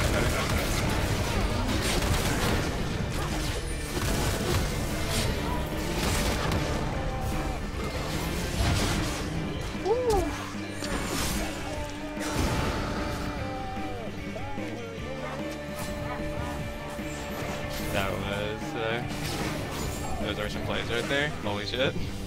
That was, those are some plays right there. Holy shit.